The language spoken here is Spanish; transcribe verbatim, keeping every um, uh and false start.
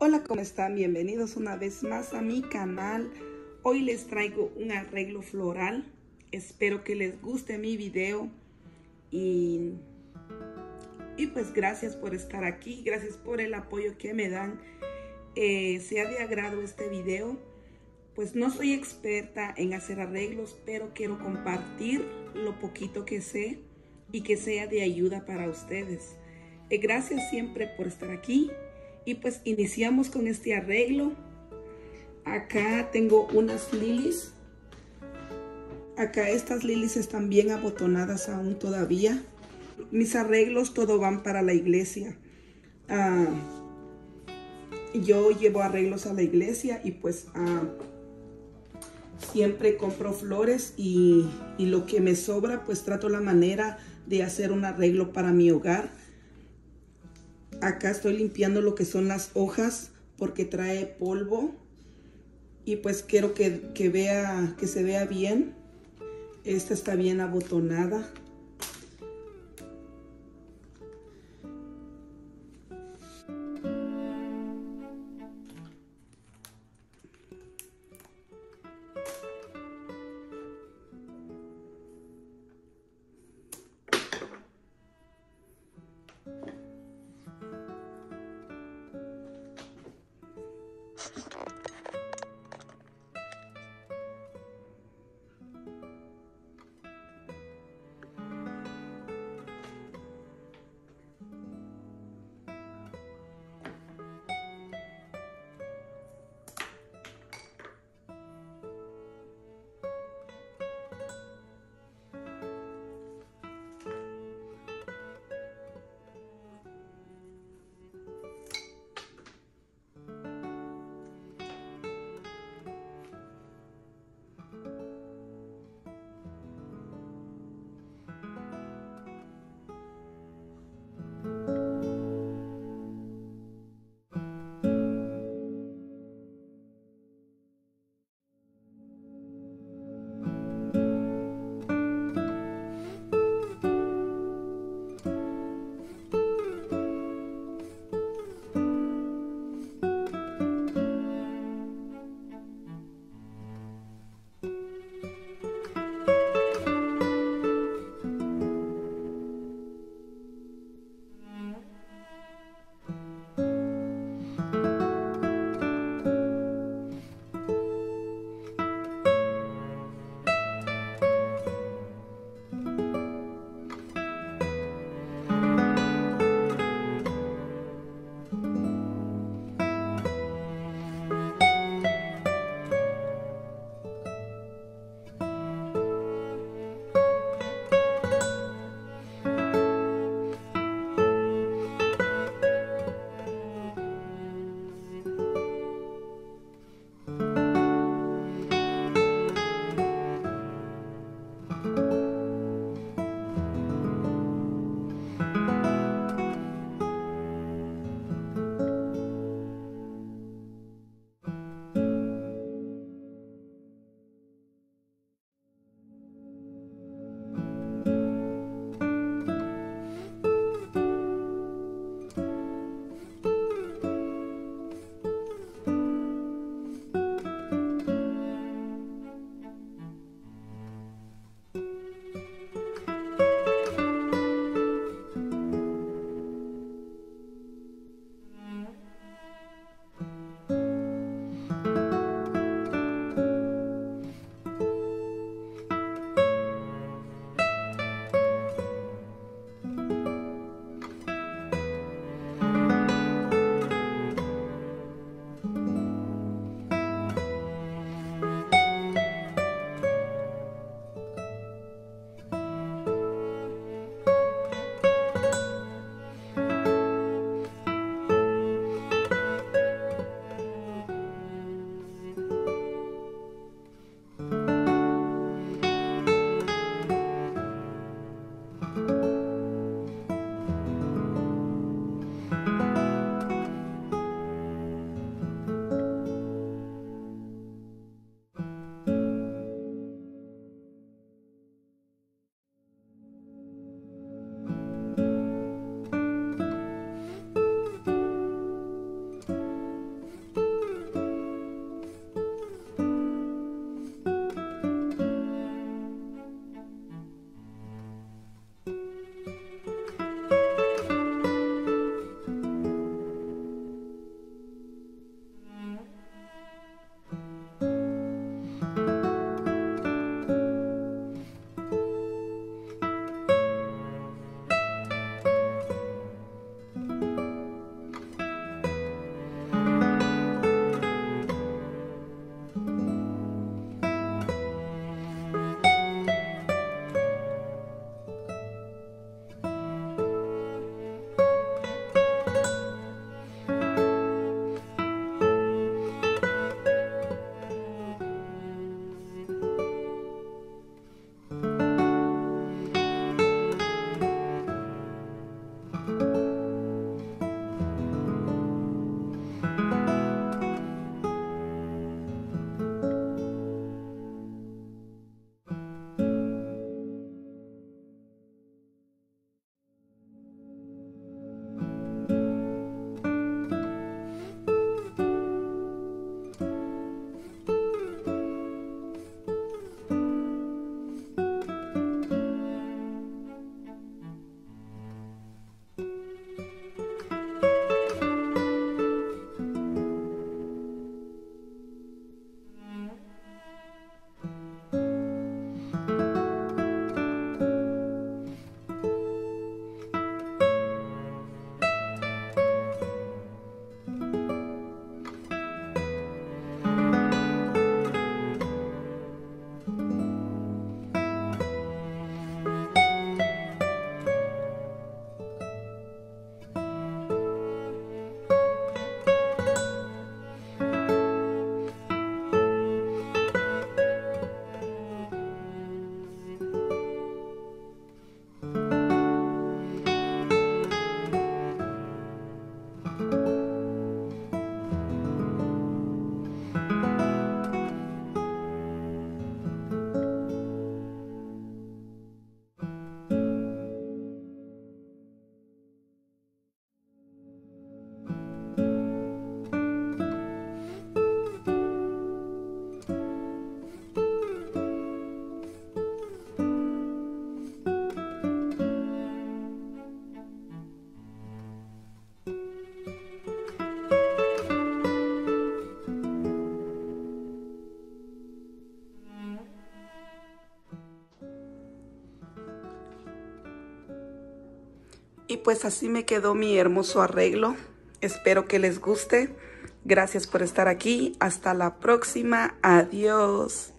Hola, ¿cómo están? Bienvenidos una vez más a mi canal. Hoy les traigo un arreglo floral. Espero que les guste mi video y, y pues gracias por estar aquí, gracias por el apoyo que me dan. Eh, sea de agrado este video, pues no soy experta en hacer arreglos, pero quiero compartir lo poquito que sé y que sea de ayuda para ustedes. Eh, gracias siempre por estar aquí. Y pues iniciamos con este arreglo. Acá tengo unas lilies. Acá estas lilies están bien abotonadas aún todavía. Mis arreglos todo van para la iglesia. Uh, yo llevo arreglos a la iglesia y pues uh, siempre compro flores y, y lo que me sobra pues trato la manera de hacer un arreglo para mi hogar. Acá estoy limpiando lo que son las hojas porque trae polvo y pues quiero que, que, vea, que se vea bien. Esta está bien abotonada. Y pues así me quedó mi hermoso arreglo. Espero que les guste. Gracias por estar aquí. Hasta la próxima. Adiós.